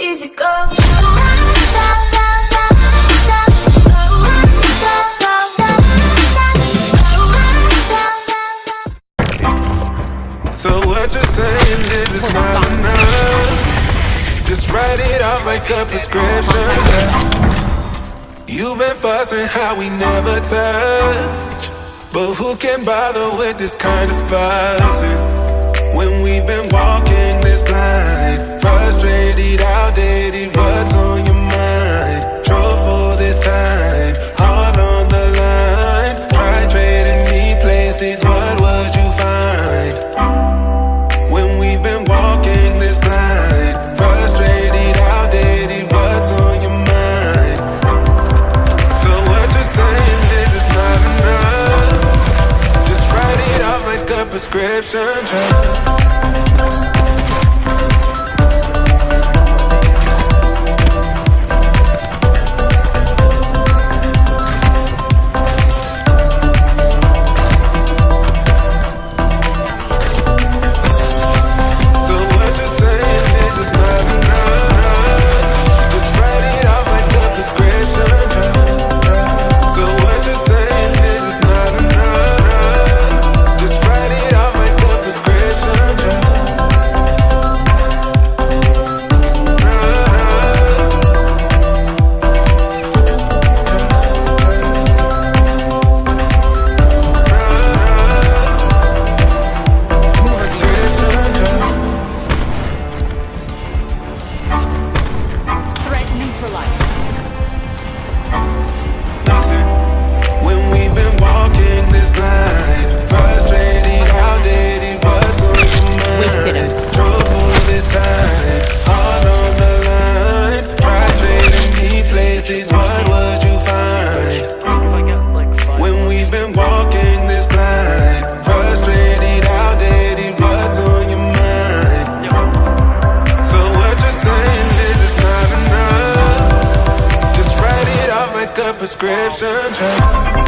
easy go. So what you're saying is it's not enough. Just write it off like a prescription. You've been fussing how we never touch, but who can bother with this kind of fussing when we've been walking this blind? Frustrated, outdated, what's on your mind? Drove for this time, all on the line. Try trading me places, what would you find? When we've been walking this blind, frustrated, outdated, what's on your mind? So what you're saying is it's not enough. Just write it off like a prescription drug. Prescription drug.